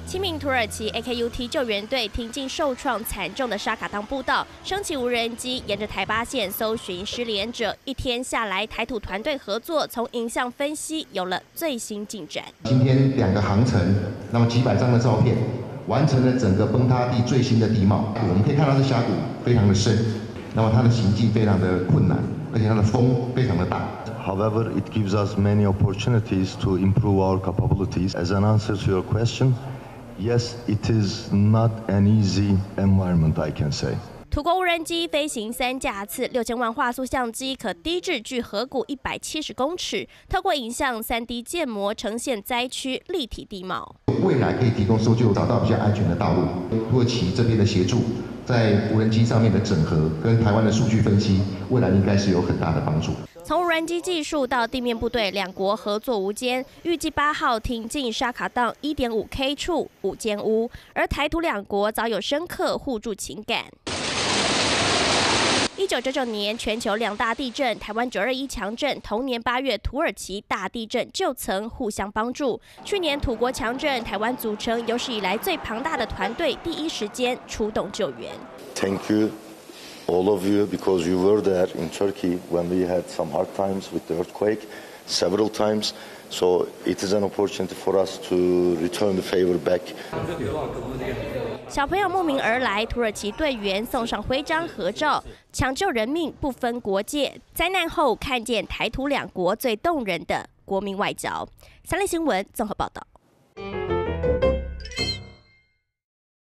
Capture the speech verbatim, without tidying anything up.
七名土耳其 A K U T 救援队挺进受创惨重的沙卡当步道，升起无人机，沿着台八线搜寻失联者。一天下来，台土团队合作，从影像分析有了最新进展。 今天两个航程，那么几百张的照片，完成了整个崩塌地最新的地貌。我们可以看到这峡谷非常的深，那么它的行进非常的困难，而且它的风非常的大。 However, it gives us many opportunities to improve our capabilities. As an answer to your question, yes, it is not an easy environment, I can say. 土国无人机飞行三架次，六千万画素相机可低至距河谷一百七十公尺，透过影像三 D 建模呈现灾区立体地貌。 未来可以提供搜救，找到比较安全的道路。土耳其这边的协助，在无人机上面的整合跟台湾的数据分析，未来应该是有很大的帮助。 从无人机技术到地面部队，两国合作无间。预计八号挺进沙卡当 一点五 K 处五间屋，而台土两国早有深刻互助情感。一九九九年全球两大地震，台湾九二一强震，同年八月土耳其大地震就曾互相帮助。去年土国强震，台湾组成有史以来最庞大的团队，第一时间出动救援。 Thank you, all of you, because you were there in Turkey when we had some hard times with the earthquake, several times. So it is an opportunity for us to return the favor back. 小朋友慕名而来，土耳其队员送上徽章合照，抢救人命不分国界。灾难后看见台土两国最动人的国民外交。三立新闻综合报道。